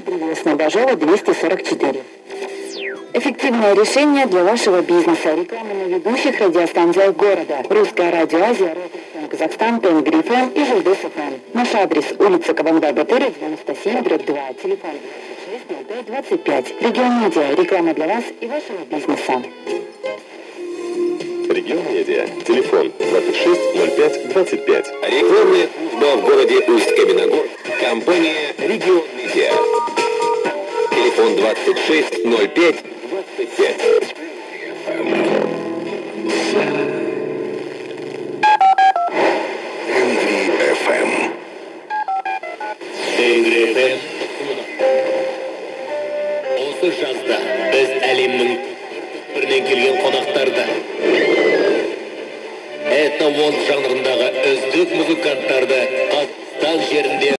Древесная Бажова 244. Эффективное решение для вашего бизнеса. Реклама на ведущих радиостанциях города. Русское радио Азия, Казахстан, Тенгри ФМ и Жулдыс ФМ. Наш адрес: улица Кабанбай-Батыря, 97/2, телефон 26 05 25. Регион Медиа. Реклама для вас и вашего бизнеса. Регион Медиа. Телефон 26 05 25. Рекламная служба в городе Усть-Каменогорск. Компания Регион Медиа. Телефон 26 05 25. Тенгри ФМ. Тенгри ФМ. Осы жазда біз әлемнің бірінен келген қонақтарды, этно-вонд жанрындағы үздік музыканттарды Қазақстан жерінде